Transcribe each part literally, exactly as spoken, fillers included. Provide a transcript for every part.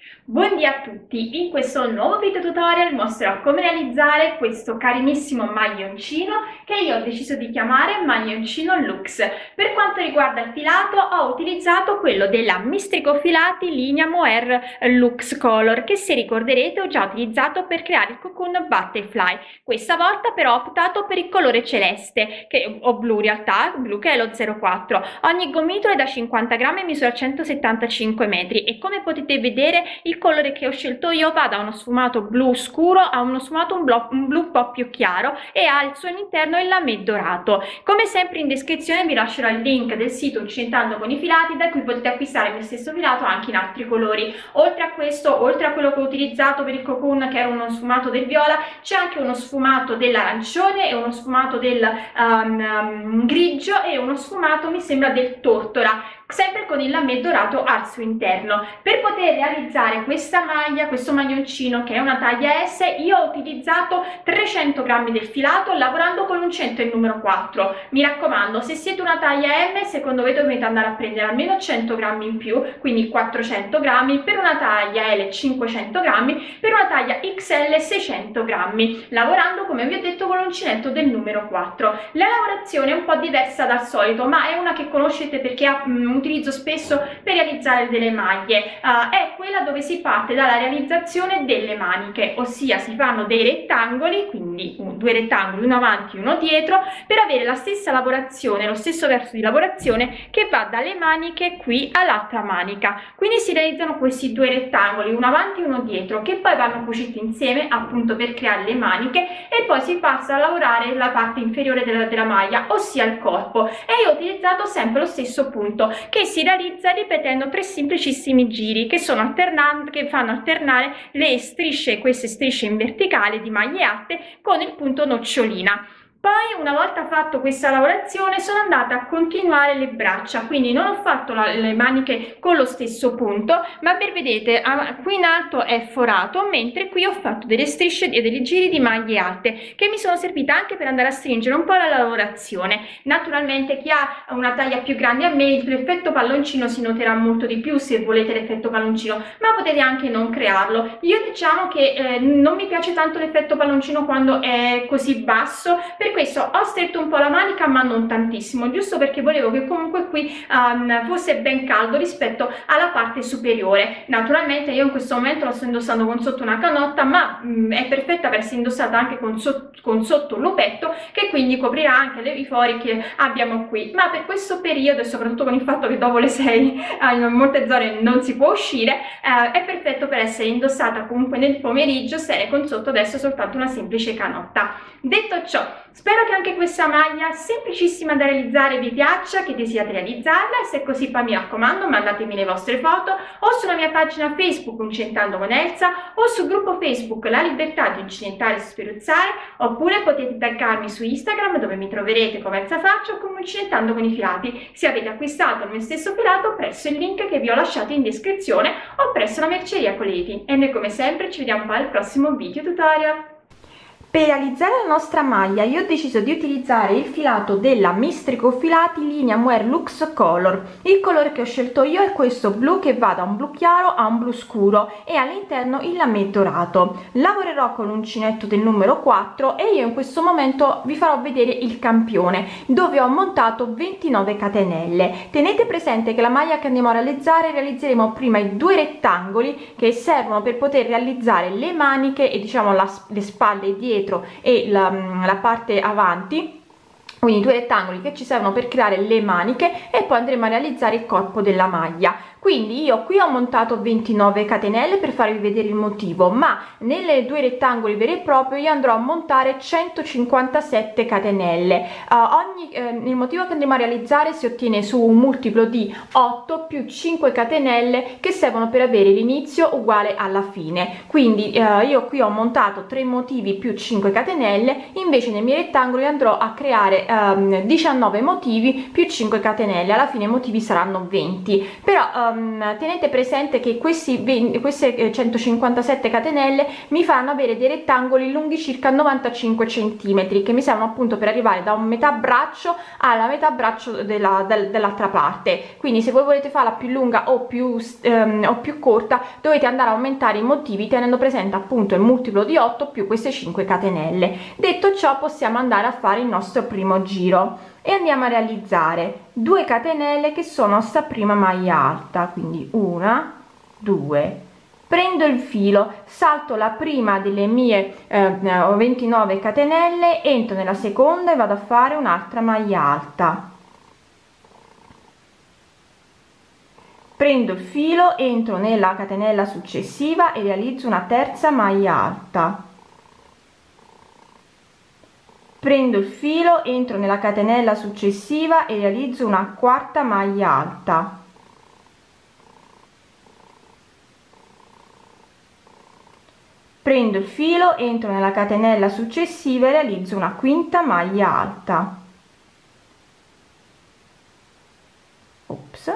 Buondì a tutti, in questo nuovo video tutorial mostrerò come realizzare questo carinissimo maglioncino che io ho deciso di chiamare maglioncino luxe. Per quanto riguarda il filato ho utilizzato quello della Mistrico Filati linea Mohair Luxe Color che, se ricorderete, ho già utilizzato per creare il cocoon butterfly. Questa volta però ho optato per il colore celeste, che, o blu in realtà, blu che è lo zero quattro. Ogni gomitolo è da cinquanta grammi e misura centosettantacinque metri e, come potete vedere, il colore che ho scelto io va da uno sfumato blu scuro a uno sfumato un, blu, un blu un po' più chiaro e ha al suo interno il lamè dorato. Come sempre in descrizione vi lascerò il link del sito Uncintando con i filati, da cui potete acquistare il mio stesso filato anche in altri colori. Oltre a questo, oltre a quello che ho utilizzato per il cocoon, che era uno sfumato del viola, c'è anche uno sfumato dell'arancione e uno sfumato del um, um, grigio e uno sfumato, mi sembra, del tortora, sempre con il lamè dorato al suo interno. Per poter realizzare questa maglia, questo maglioncino che è una taglia S, io ho utilizzato trecento grammi del filato lavorando con l'uncinetto il numero quattro. Mi raccomando, se siete una taglia M, secondo me dovete andare a prendere almeno cento grammi in più, quindi quattrocento grammi, per una taglia L cinquecento grammi, per una taglia X L seicento grammi, lavorando, come vi ho detto, con l'uncinetto del numero quattro. La lavorazione è un po' diversa dal solito, ma è una che conoscete perché ha um, utilizzo spesso per realizzare delle maglie. Uh, è quella dove si parte dalla realizzazione delle maniche, ossia si fanno dei rettangoli, quindi un, due rettangoli, uno avanti e uno dietro, per avere la stessa lavorazione, lo stesso verso di lavorazione che va dalle maniche qui all'altra manica. Quindi si realizzano questi due rettangoli, uno avanti e uno dietro, che poi vanno cuciti insieme appunto per creare le maniche, e poi si passa a lavorare la parte inferiore della, della maglia, ossia il corpo. E io ho utilizzato sempre lo stesso punto, che si realizza ripetendo tre semplicissimi giri che sono alternanti, che fanno alternare le strisce, queste strisce in verticale di maglie alte, con il punto nocciolina. Poi, una volta fatto questa lavorazione, sono andata a continuare le braccia, quindi non ho fatto la, le maniche con lo stesso punto, ma per vedete qui in alto è forato, mentre qui ho fatto delle strisce e dei giri di maglie alte che mi sono servite anche per andare a stringere un po' la lavorazione. Naturalmente chi ha una taglia più grande a me, l'effetto palloncino si noterà molto di più se volete l'effetto palloncino, ma potete anche non crearlo. Io diciamo che eh, non mi piace tanto l'effetto palloncino quando è così basso, per questo ho stretto un po' la manica, ma non tantissimo, giusto perché volevo che comunque qui um, fosse ben caldo rispetto alla parte superiore. Naturalmente io in questo momento la sto indossando con sotto una canotta, ma um, è perfetta per essere indossata anche con, so con sotto un lupetto, che quindi coprirà anche le fori che abbiamo qui. Ma per questo periodo, e soprattutto con il fatto che dopo le sei uh, in molte zone non si può uscire, uh, è perfetto per essere indossata comunque nel pomeriggio, se con sotto adesso soltanto una semplice canotta. Detto ciò, spero che anche questa maglia semplicissima da realizzare vi piaccia, che desiderate realizzarla, e se è così poi mi raccomando mandatemi le vostre foto o sulla mia pagina Facebook Uncintando con Elsa, o sul gruppo Facebook La Libertà di Uncinettare e Spruzzare, oppure potete taggarmi su Instagram, dove mi troverete come Elsa Faccio o come Uncinettando con i Filati, se avete acquistato il mio stesso filato presso il link che vi ho lasciato in descrizione o presso la merceria Coleti. E noi come sempre ci vediamo poi al prossimo video tutorial. Per realizzare la nostra maglia io ho deciso di utilizzare il filato della Mistrico Filati linea Mohair Luxe Color. Il colore che ho scelto io è questo blu, che va da un blu chiaro a un blu scuro e all'interno il lamè dorato. Lavorerò con l'uncinetto del numero quattro e io in questo momento vi farò vedere il campione, dove ho montato ventinove catenelle. Tenete presente che la maglia che andiamo a realizzare, realizzeremo prima i due rettangoli che servono per poter realizzare le maniche e diciamo la, le spalle dietro e la, la parte avanti, quindi due rettangoli che ci servono per creare le maniche, e poi andremo a realizzare il corpo della maglia. Quindi io qui ho montato ventinove catenelle per farvi vedere il motivo, ma nelle due rettangoli veri e propri io andrò a montare centocinquantasette catenelle. Uh, ogni, eh, il motivo che andremo a realizzare si ottiene su un multiplo di otto più cinque catenelle che servono per avere l'inizio uguale alla fine. Quindi uh, io qui ho montato tre motivi più cinque catenelle, invece nei miei rettangoli andrò a creare um, diciannove motivi più cinque catenelle, alla fine i motivi saranno venti. Però um, tenete presente che questi venti, queste centocinquantasette catenelle mi fanno avere dei rettangoli lunghi circa novantacinque centimetri, che mi servono appunto per arrivare da un metà braccio alla metà braccio della, del, dell'altra parte. Quindi se voi volete farla più lunga o più, um, o più corta, dovete andare a aumentare i motivi tenendo presente appunto il multiplo di otto più queste cinque catenelle. Detto ciò, possiamo andare a fare il nostro primo giro e andiamo a realizzare due catenelle che sono sta prima maglia alta, quindi una, due, prendo il filo, salto la prima delle mie eh, ventinove catenelle, entro nella seconda e vado a fare un'altra maglia alta, prendo il filo, entro nella catenella successiva e realizzo una terza maglia alta, prendo il filo, entro nella catenella successiva e realizzo una quarta maglia alta, prendo il filo, entro nella catenella successiva e realizzo una quinta maglia alta. Ops.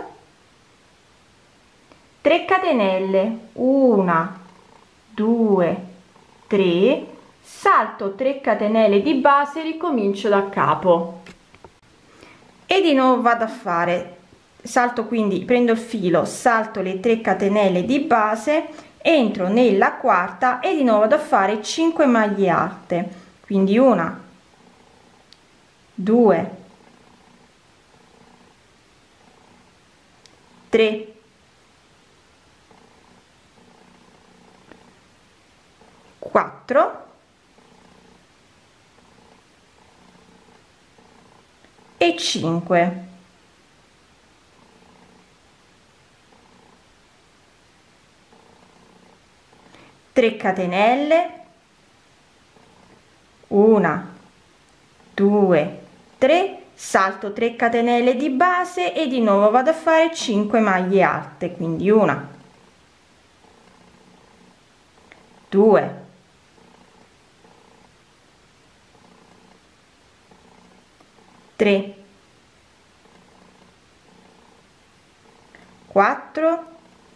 tre catenelle, una, due, tre, salto tre catenelle di base, ricomincio da capo e di nuovo vado a fare salto, quindi prendo il filo, salto le tre catenelle di base, entro nella quarta e di nuovo vado a fare cinque maglie alte, quindi una, due, tre, quattro e cinque. tre catenelle, una, due, tre, salto tre catenelle di base e di nuovo vado a fare cinque maglie alte, quindi una, due, tre, quattro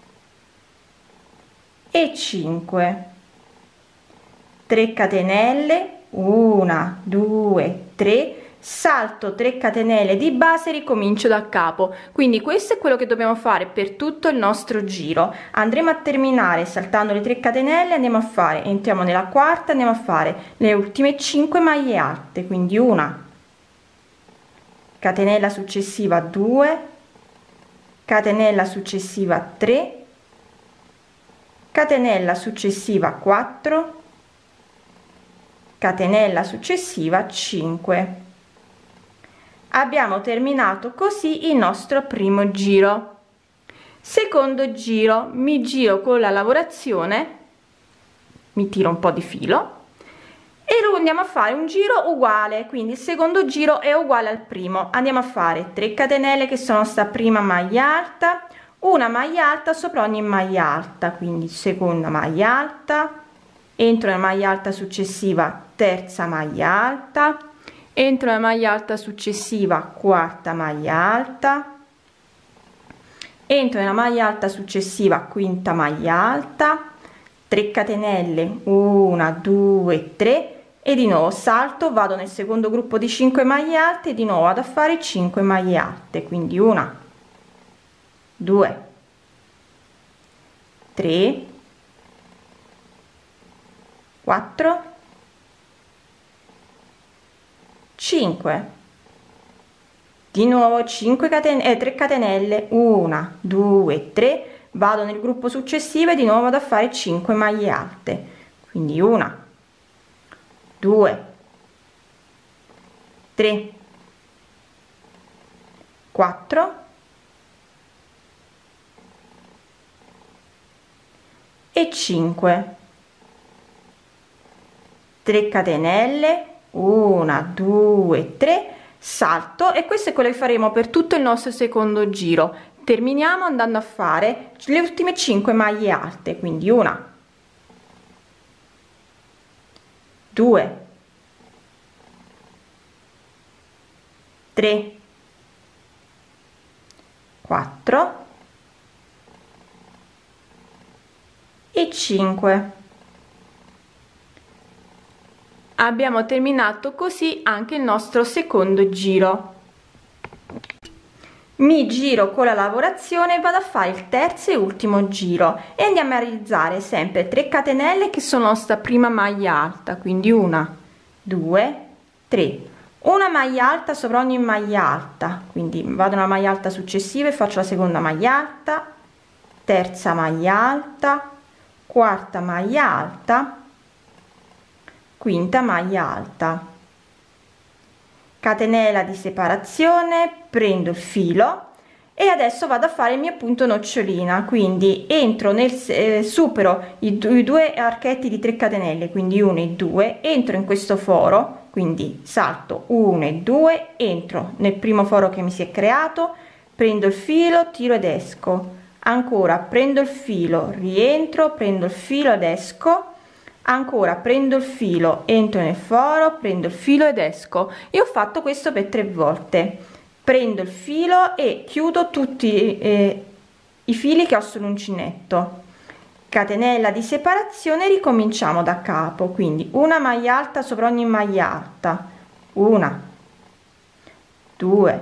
e cinque. tre catenelle, una, due, tre, salto tre catenelle di base, ricomincio da capo. Quindi questo è quello che dobbiamo fare per tutto il nostro giro. Andremo a terminare saltando le tre catenelle, andiamo a fare, entriamo nella quarta, andiamo a fare le ultime cinque maglie alte, quindi una, catenella successiva due, catenella successiva tre, catenella successiva quattro, catenella successiva cinque. Abbiamo terminato così il nostro primo giro. Secondo giro, mi giro con la lavorazione, mi tiro un po' di filo e lo andiamo a fare un giro uguale, quindi il secondo giro è uguale al primo. Andiamo a fare tre catenelle che sono sta prima maglia alta, una maglia alta sopra ogni maglia alta, quindi seconda maglia alta, entro nella maglia alta successiva, terza maglia alta, entro nella maglia alta successiva, quarta maglia alta, entro nella maglia alta successiva, quinta maglia alta, tre catenelle, una, due, tre e di nuovo salto, vado nel secondo gruppo di cinque maglie alte e di nuovo vado a fare cinque maglie alte, quindi una, due, tre, quattro, cinque, di nuovo cinque catenelle, eh, tre catenelle, una, due, tre, vado nel gruppo successivo e di nuovo vado a fare cinque maglie alte, quindi una, due, tre, quattro e cinque. tre catenelle, una, due, tre, salto, e questo è quello che faremo per tutto il nostro secondo giro. Terminiamo andando a fare le ultime cinque maglie alte, quindi una, due, tre, quattro e cinque. Abbiamo terminato così anche il nostro secondo giro. Mi giro con la lavorazione e vado a fare il terzo e ultimo giro e andiamo a realizzare sempre tre catenelle che sono la nostra prima maglia alta, quindi una, due, tre, una maglia alta sopra ogni maglia alta, quindi vado una maglia alta successiva e faccio la seconda maglia alta, terza maglia alta, quarta maglia alta, quinta maglia alta, catenella di separazione, prendo il filo e adesso vado a fare il mio punto nocciolina, quindi entro nel eh, supero i, i due archetti di tre catenelle, quindi uno e due, entro in questo foro, quindi salto uno e due, entro nel primo foro che mi si è creato, prendo il filo, tiro ed esco, ancora prendo il filo, rientro, prendo il filo ed esco, ancora prendo il filo, entro nel foro, prendo il filo ed esco. Io ho fatto questo per tre volte, prendo il filo e chiudo tutti eh, i fili che ho sull'uncinetto, catenella di separazione, ricominciamo da capo, quindi una maglia alta sopra ogni maglia alta, una, due,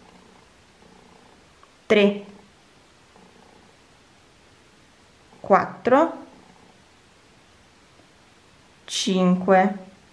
tre, quattro, cinque,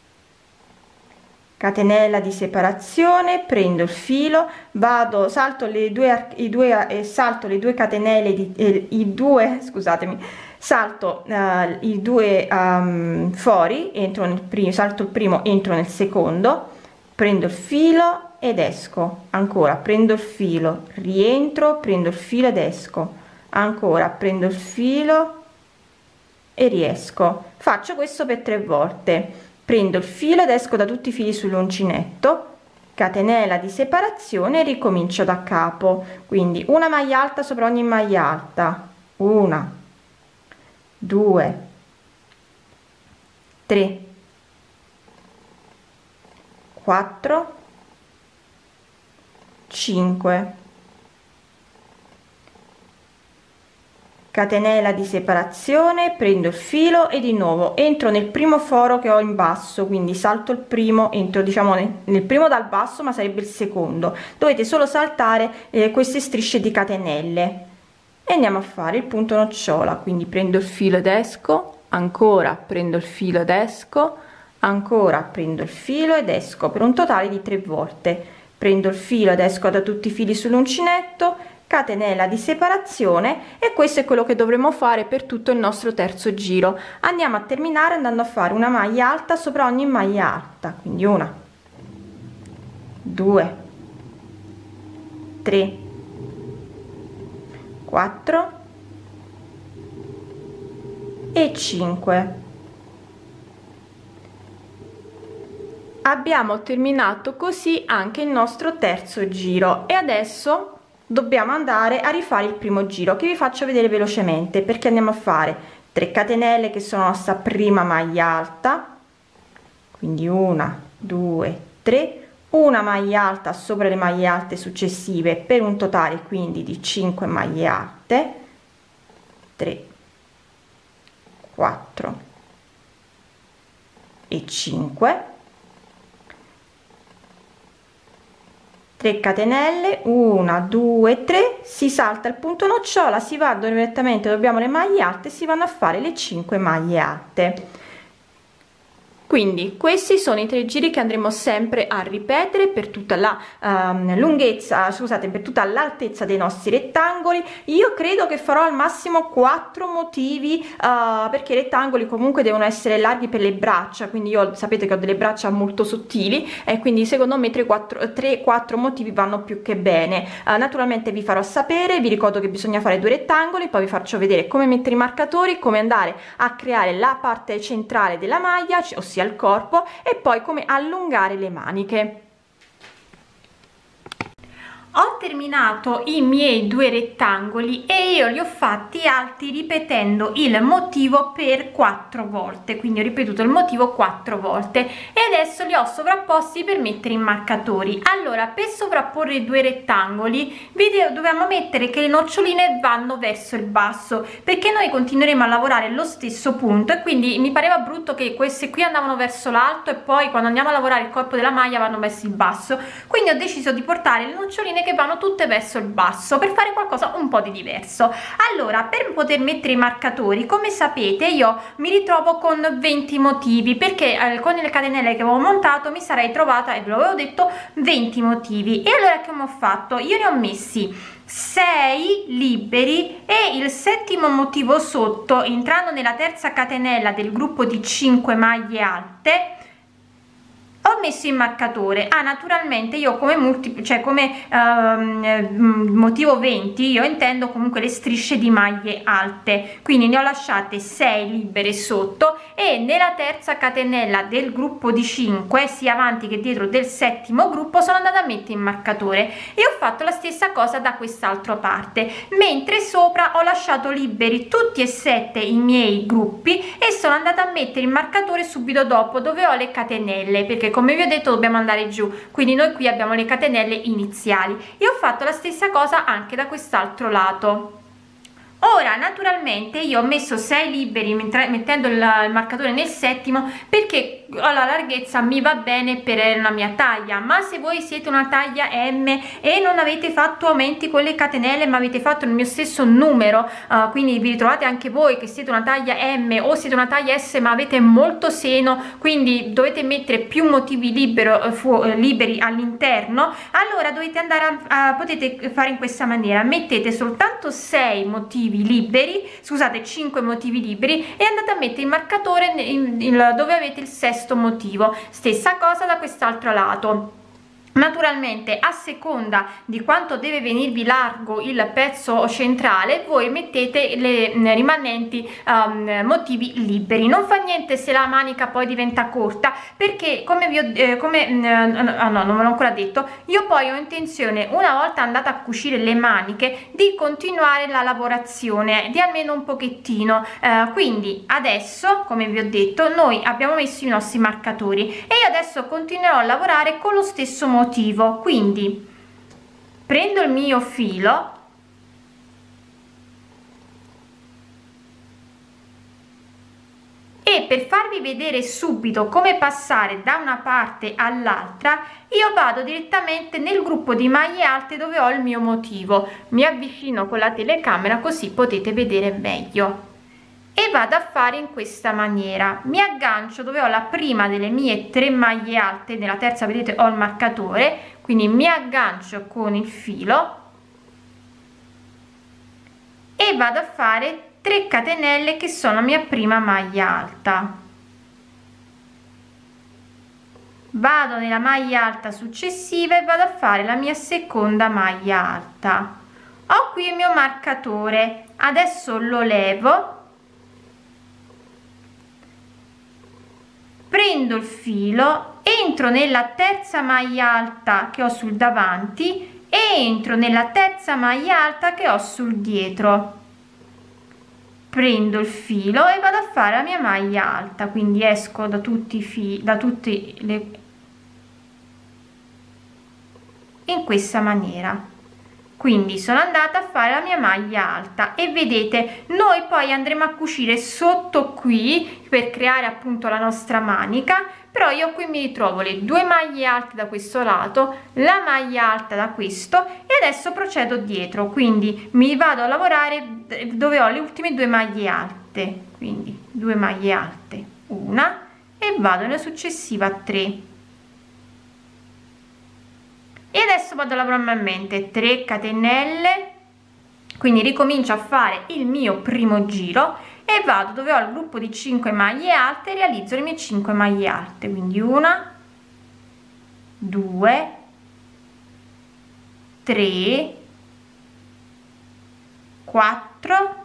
catenella di separazione, prendo il filo, vado, salto le due i due eh, salto le due catenelle di eh, i due scusatemi salto eh, i due um, fori, entro nel primo, salto il primo, entro nel secondo, prendo il filo ed esco, ancora prendo il filo, rientro, prendo il filo ed esco, ancora prendo il filo e riesco. Faccio questo per tre volte, prendo il filo ed esco da tutti i fili sull'uncinetto, catenella di separazione e ricomincio da capo, quindi una maglia alta sopra ogni maglia alta, una, due, tre, quattro, cinque, catenella di separazione, prendo il filo e di nuovo entro nel primo foro che ho in basso, quindi salto il primo, entro diciamo nel, nel primo dal basso, ma sarebbe il secondo. Dovete solo saltare eh, queste strisce di catenelle e andiamo a fare il punto nocciola, quindi prendo il filo ed esco, ancora prendo il filo ed esco, ancora prendo il filo ed esco per un totale di tre volte. Prendo il filo ed esco da tutti i fili sull'uncinetto, catenella di separazione, e questo è quello che dovremo fare per tutto il nostro terzo giro. Andiamo a terminare andando a fare una maglia alta sopra ogni maglia alta, quindi una, due, tre, quattro e cinque. Abbiamo terminato così anche il nostro terzo giro e adesso dobbiamo andare a rifare il primo giro, che vi faccio vedere velocemente, perché andiamo a fare tre catenelle che sono la nostra prima maglia alta, quindi una, due, tre, una maglia alta sopra le maglie alte successive per un totale quindi di cinque maglie alte, tre, quattro e cinque, tre catenelle, una, due, tre, si salta il punto nocciola, si va direttamente dove abbiamo le maglie alte e si vanno a fare le cinque maglie alte. Quindi questi sono i tre giri che andremo sempre a ripetere per tutta la um, lunghezza, scusate, per tutta l'altezza dei nostri rettangoli. Io credo che farò al massimo quattro motivi uh, perché i rettangoli comunque devono essere larghi per le braccia, quindi io sapete che ho delle braccia molto sottili e quindi secondo me tre quattro motivi vanno più che bene. Uh, naturalmente vi farò sapere, vi ricordo che bisogna fare due rettangoli, poi vi faccio vedere come mettere i marcatori, come andare a creare la parte centrale della maglia, ossia il corpo, e poi come allungare le maniche. Ho terminato i miei due rettangoli e io li ho fatti alti ripetendo il motivo per quattro volte, quindi ho ripetuto il motivo quattro volte e adesso li ho sovrapposti per mettere i marcatori. Allora, per sovrapporre i due rettangoli vi dobbiamo mettere che le noccioline vanno verso il basso, perché noi continueremo a lavorare lo stesso punto e quindi mi pareva brutto che queste qui andavano verso l'alto e poi quando andiamo a lavorare il corpo della maglia vanno verso il basso, quindi ho deciso di portare le noccioline che vanno tutte verso il basso per fare qualcosa un po' di diverso. Allora, per poter mettere i marcatori, come sapete io mi ritrovo con venti motivi, perché eh, con le catenelle che avevo montato mi sarei trovata, e ve l'avevo detto, venti motivi. E allora che ho fatto? Io ne ho messi sei liberi e il settimo motivo sotto, entrando nella terza catenella del gruppo di cinque maglie alte, ho messo il marcatore. Ah, naturalmente io come multi, cioè come ehm, motivo venti io intendo comunque le strisce di maglie alte, quindi ne ho lasciate sei libere sotto e nella terza catenella del gruppo di cinque, sia avanti che dietro del settimo gruppo, sono andata a mettere il marcatore e ho fatto la stessa cosa da quest'altra parte, mentre sopra ho lasciato liberi tutti e sette i miei gruppi e sono andata a mettere il marcatore subito dopo dove ho le catenelle, perché come vi ho detto dobbiamo andare giù, quindi noi qui abbiamo le catenelle iniziali e ho fatto la stessa cosa anche da quest'altro lato. Ora naturalmente io ho messo sei liberi mettendo il marcatore nel settimo perché la larghezza mi va bene per la mia taglia, ma se voi siete una taglia M e non avete fatto aumenti con le catenelle ma avete fatto il mio stesso numero, uh, quindi vi ritrovate anche voi che siete una taglia M o siete una taglia S ma avete molto seno, quindi dovete mettere più motivi libero, uh, liberi all'interno, allora dovete andare a, a potete fare in questa maniera: mettete soltanto sei motivi liberi, scusate cinque motivi liberi e andate a mettere il marcatore in, in, dove avete il sesto motivo. Stessa cosa da quest'altro lato. Naturalmente a seconda di quanto deve venirvi largo il pezzo centrale voi mettete le rimanenti um, motivi liberi. Non fa niente se la manica poi diventa corta, perché come vi ho eh, come eh, ah no non ve l'ho ancora detto, io poi ho intenzione, una volta andata a cucire le maniche, di continuare la lavorazione di almeno un pochettino, eh, quindi adesso come vi ho detto noi abbiamo messo i nostri marcatori e io adesso continuerò a lavorare con lo stesso motivo. Motivo, quindi prendo il mio filo e per farvi vedere subito come passare da una parte all'altra io vado direttamente nel gruppo di maglie alte dove ho il mio motivo, mi avvicino con la telecamera così potete vedere meglio e vado a fare in questa maniera. Mi aggancio dove ho la prima delle mie tre maglie alte, nella terza vedete ho il marcatore, quindi mi aggancio con il filo e vado a fare tre catenelle che sono la mia prima maglia alta. Vado nella maglia alta successiva e vado a fare la mia seconda maglia alta. Ho qui il mio marcatore, adesso lo levo, prendo il filo, entro nella terza maglia alta che ho sul davanti e entro nella terza maglia alta che ho sul dietro, prendo il filo e vado a fare la mia maglia alta, quindi esco da tutti i fili, da tutti le in questa maniera. Quindi sono andata a fare la mia maglia alta e vedete noi poi andremo a cucire sotto qui per creare appunto la nostra manica, però io qui mi ritrovo le due maglie alte da questo lato, la maglia alta da questo e adesso procedo dietro, quindi mi vado a lavorare dove ho le ultime due maglie alte, quindi due maglie alte, una, e vado nella successiva tre. E adesso vado a lavorare manualmente tre catenelle, quindi ricomincio a fare il mio primo giro e vado dove ho il gruppo di cinque maglie alte e realizzo le mie cinque maglie alte, quindi una, due, tre, quattro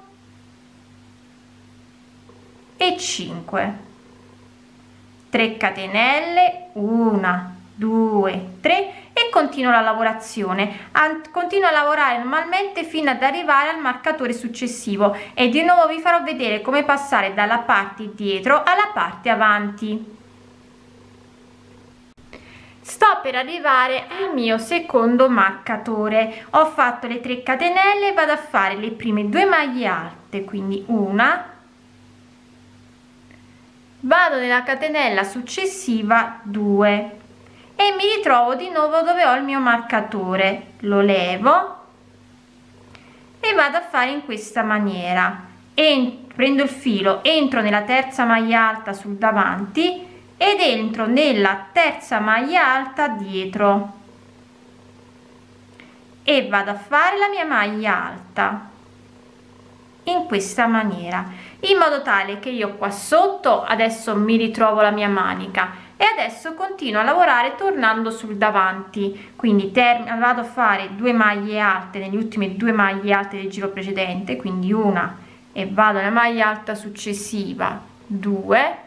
e cinque. tre catenelle, una, due, tre, e e continuo la lavorazione. Continuo a lavorare normalmente fino ad arrivare al marcatore successivo e di nuovo vi farò vedere come passare dalla parte dietro alla parte avanti. Sto per arrivare al mio secondo marcatore. Ho fatto le tre catenelle, vado a fare le prime due maglie alte, quindi una, vado nella catenella successiva, due, e mi ritrovo di nuovo dove ho il mio marcatore. Lo levo e vado a fare in questa maniera. E prendo il filo, entro nella terza maglia alta sul davanti ed entro nella terza maglia alta dietro e vado a fare la mia maglia alta in questa maniera, in modo tale che io qua sotto adesso mi ritrovo la mia manica e adesso continuo a lavorare tornando sul davanti. Quindi vado a fare due maglie alte nelle ultime due maglie alte del giro precedente, quindi una, e vado alla maglia alta successiva, due,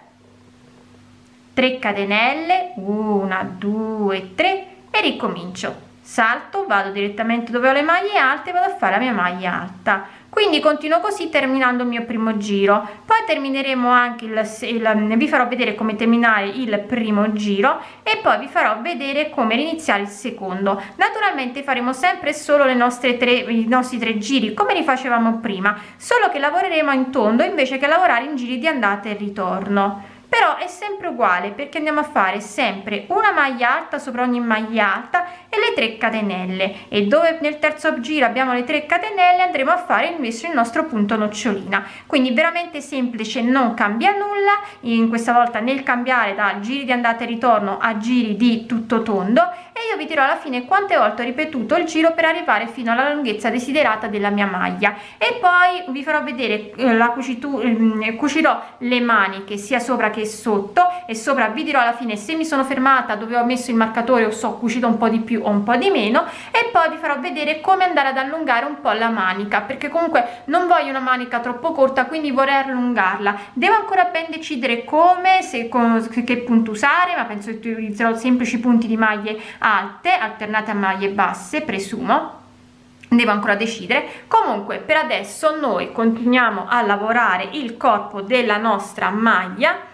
tre catenelle, una, due, tre, e ricomincio. Salto, vado direttamente dove ho le maglie alte e vado a fare la mia maglia alta. Quindi continuo così terminando il mio primo giro. Poi termineremo anche il, il vi farò vedere come terminare il primo giro e poi vi farò vedere come iniziare il secondo. Naturalmente faremo sempre solo le nostre tre i nostri tre giri come li facevamo prima, solo che lavoreremo in tondo invece che lavorare in giri di andata e ritorno. Però è sempre uguale perché andiamo a fare sempre una maglia alta sopra ogni maglia alta e le tre catenelle, e dove nel terzo giro abbiamo le tre catenelle andremo a fare invece il nostro punto nocciolina. Quindi veramente semplice, non cambia nulla in questa volta nel cambiare da giri di andata e ritorno a giri di tutto tondo, e io vi dirò alla fine quante volte ho ripetuto il giro per arrivare fino alla lunghezza desiderata della mia maglia. E poi vi farò vedere eh, la cucitura, eh, cucirò le maniche sia sopra che sotto, e sopra vi dirò alla fine se mi sono fermata dove ho messo il marcatore o so ho cucito un po' di più o un po' di meno, e poi vi farò vedere come andare ad allungare un po' la manica, perché comunque non voglio una manica troppo corta, quindi vorrei allungarla. Devo ancora ben decidere come, se con che punto usare, ma penso che utilizzerò semplici punti di maglie alte alternate a maglie basse, presumo. Devo ancora decidere. Comunque per adesso noi continuiamo a lavorare il corpo della nostra maglia.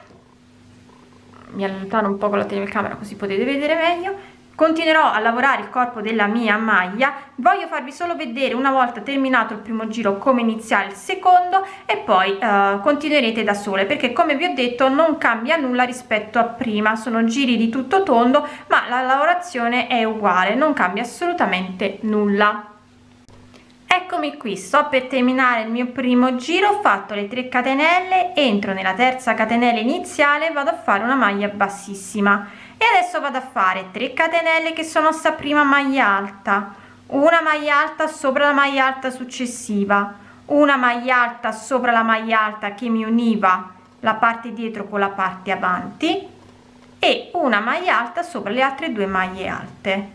Mi allontano un po' con la telecamera così potete vedere meglio. Continuerò a lavorare il corpo della mia maglia. Voglio farvi solo vedere una volta terminato il primo giro come iniziare il secondo, e poi uh, continuerete da sole, perché come vi ho detto non cambia nulla rispetto a prima. Sono giri di tutto tondo ma la lavorazione è uguale, non cambia assolutamente nulla. Eccomi qui, sto per terminare il mio primo giro, ho fatto le tre catenelle, entro nella terza catenella iniziale, vado a fare una maglia bassissima e adesso vado a fare tre catenelle che sono sta prima maglia alta, una maglia alta sopra la maglia alta successiva, una maglia alta sopra la maglia alta che mi univa la parte dietro con la parte avanti e una maglia alta sopra le altre due maglie alte,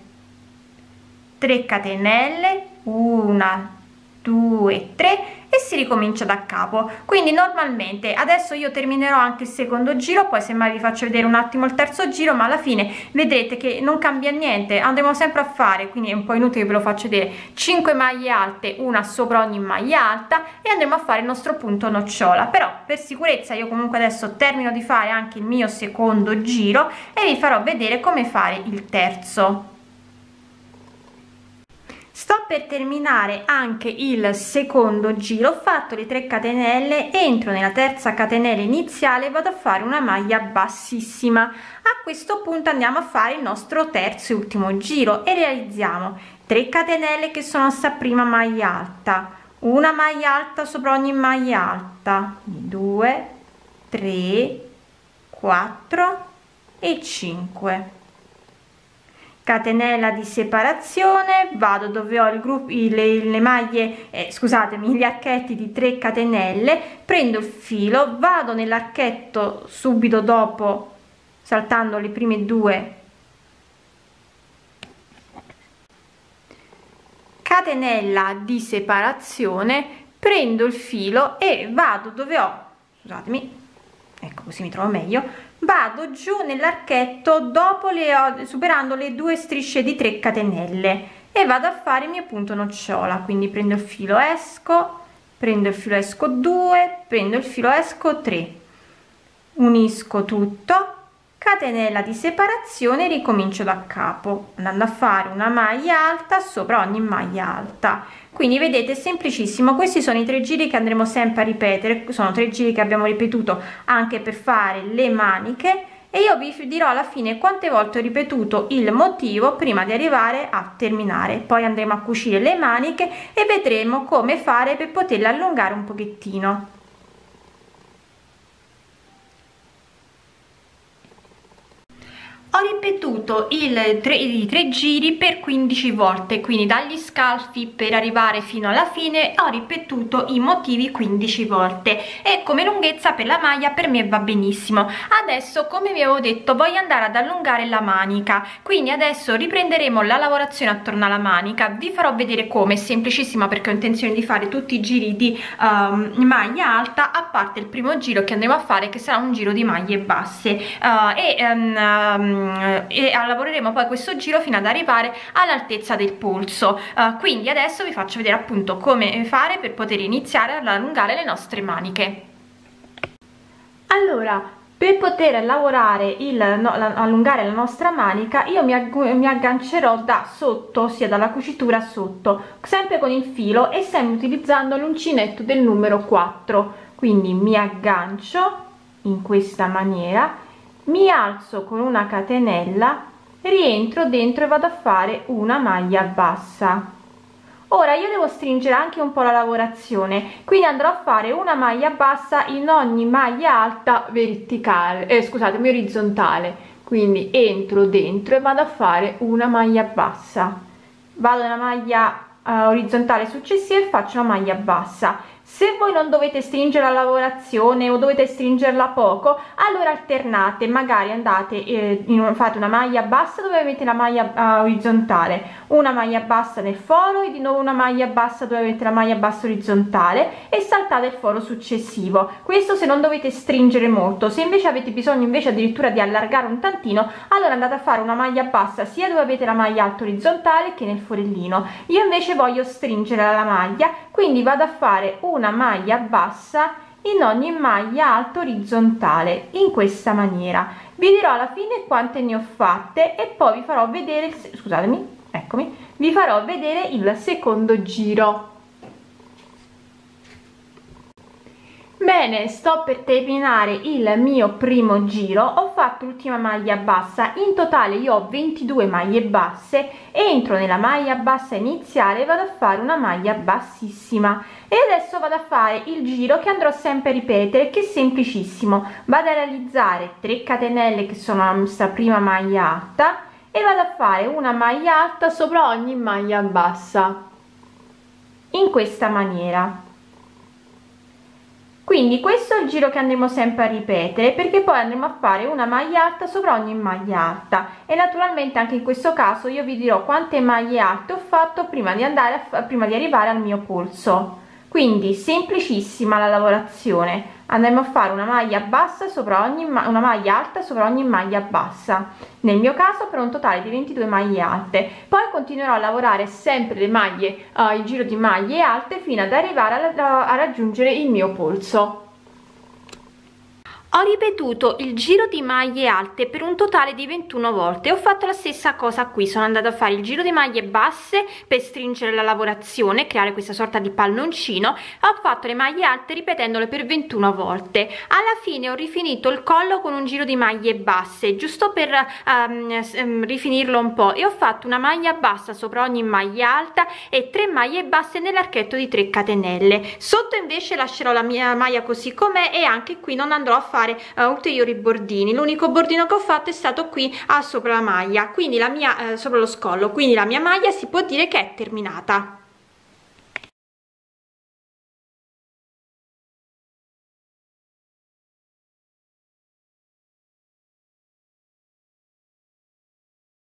tre catenelle, una, due, tre, e si ricomincia da capo. Quindi normalmente adesso io terminerò anche il secondo giro, poi semmai vi faccio vedere un attimo il terzo giro, ma alla fine vedrete che non cambia niente, andremo sempre a fare, quindi è un po' inutile che ve lo faccio vedere, cinque maglie alte, una sopra ogni maglia alta, e andremo a fare il nostro punto nocciola. Però per sicurezza io comunque adesso termino di fare anche il mio secondo giro e vi farò vedere come fare il terzo. Sto per terminare anche il secondo giro, ho fatto le tre catenelle, entro nella terza catenella iniziale e vado a fare una maglia bassissima. A questo punto andiamo a fare il nostro terzo e ultimo giro e realizziamo tre catenelle che sono sta prima maglia alta, una maglia alta sopra ogni maglia alta, due, tre, quattro e cinque. Catenella di separazione, vado dove ho il gruppo, le, le maglie, eh, scusatemi, gli archetti di tre catenelle, prendo il filo, vado nell'archetto subito dopo, saltando le prime due catenella di separazione, prendo il filo e vado dove ho, scusatemi, ecco così mi trovo meglio, vado giù nell'archetto dopo le superando le due strisce di tre catenelle e vado a fare il mio punto nocciola. Quindi prendo il filo, esco, prendo il filo, esco due, prendo il filo, esco tre, unisco tutto, catenella di separazione, ricomincio da capo andando a fare una maglia alta sopra ogni maglia alta. Quindi vedete, semplicissimo. Questi sono i tre giri che andremo sempre a ripetere, sono tre giri che abbiamo ripetuto anche per fare le maniche, e io vi dirò alla fine quante volte ho ripetuto il motivo prima di arrivare a terminare. Poi andremo a cucire le maniche e vedremo come fare per poterle allungare un pochettino. Ho ripetuto il tre, i tre giri per quindici volte, quindi dagli scalfi per arrivare fino alla fine ho ripetuto i motivi quindici volte, e come lunghezza per la maglia per me va benissimo. Adesso, come vi avevo detto, voglio andare ad allungare la manica, quindi adesso riprenderemo la lavorazione attorno alla manica. Vi farò vedere come, è semplicissima, perché ho intenzione di fare tutti i giri di um, maglia alta, a parte il primo giro che andremo a fare, che sarà un giro di maglie basse, uh, e um, e lavoreremo poi questo giro fino ad arrivare all'altezza del polso. Uh, quindi adesso vi faccio vedere appunto come fare per poter iniziare ad allungare le nostre maniche. Allora, per poter lavorare il no, la, allungare la nostra manica, io mi, ag mi aggancerò da sotto, ossia dalla cucitura sotto, sempre con il filo e sempre utilizzando l'uncinetto del numero quattro. Quindi mi aggancio in questa maniera, mi alzo con una catenella, rientro dentro e vado a fare una maglia bassa. Ora io devo stringere anche un po' la lavorazione, quindi andrò a fare una maglia bassa in ogni maglia alta verticale, eh, scusatemi, orizzontale. Quindi entro dentro e vado a fare una maglia bassa, vado nella maglia uh, orizzontale successiva e faccio una maglia bassa. Se voi non dovete stringere la lavorazione o dovete stringerla poco, allora alternate, magari andate eh, in, fate una maglia bassa dove avete la maglia uh, orizzontale, una maglia bassa nel foro e di nuovo una maglia bassa dove avete la maglia bassa orizzontale, e saltate il foro successivo. Questo se non dovete stringere molto. Se invece avete bisogno invece addirittura di allargare un tantino, allora andate a fare una maglia bassa sia dove avete la maglia alta orizzontale che nel forellino. Io invece voglio stringere la maglia, quindi vado a fare una una maglia bassa in ogni maglia alta orizzontale in questa maniera. Vi dirò alla fine quante ne ho fatte e poi vi farò vedere il, scusatemi, eccomi, vi farò vedere il secondo giro. Bene, sto per terminare il mio primo giro, ho fatto l'ultima maglia bassa, in totale io ho ventidue maglie basse, entro nella maglia bassa iniziale e vado a fare una maglia bassissima, e adesso vado a fare il giro che andrò sempre a ripetere, che è semplicissimo. Vado a realizzare tre catenelle che sono la nostra prima maglia alta e vado a fare una maglia alta sopra ogni maglia bassa in questa maniera. Quindi questo è il giro che andremo sempre a ripetere, perché poi andremo a fare una maglia alta sopra ogni maglia alta, e naturalmente anche in questo caso io vi dirò quante maglie alte ho fatto prima di andare a, prima di arrivare al mio polso. Quindi semplicissima la lavorazione, andremo a fare una maglia bassa sopra ogni una maglia alta sopra ogni maglia bassa, nel mio caso per un totale di ventidue maglie alte. Poi continuerò a lavorare sempre le maglie uh, il giro di maglie alte fino ad arrivare a, a raggiungere il mio polso. Ho ripetuto il giro di maglie alte per un totale di ventuno volte. Ho fatto la stessa cosa qui, sono andata a fare il giro di maglie basse per stringere la lavorazione, creare questa sorta di palloncino. Ho fatto le maglie alte ripetendole per ventuno volte. Alla fine ho rifinito il collo con un giro di maglie basse, giusto per um, rifinirlo un po', e ho fatto una maglia bassa sopra ogni maglia alta e tre maglie basse nell'archetto di tre catenelle. Sotto invece lascerò la mia maglia così com'è, e anche qui non andrò a fare Uh, ulteriori bordini. L'unico bordino che ho fatto è stato qui a sopra la maglia, quindi la mia uh, sopra lo scollo, quindi la mia maglia si può dire che è terminata.